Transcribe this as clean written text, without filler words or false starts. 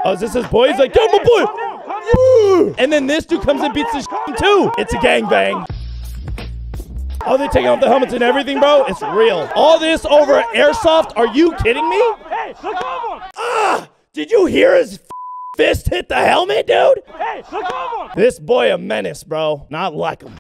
Oh, is this his boy? He's like, yo, my boy. And then this dude comes and beats the shit too. It's a gangbang. Oh, they're taking off the helmets and everything, bro. It's real. All this over airsoft? Are you kidding me? Ah! Did you hear his fist hit the helmet, dude? This boy a menace, bro. Not like him.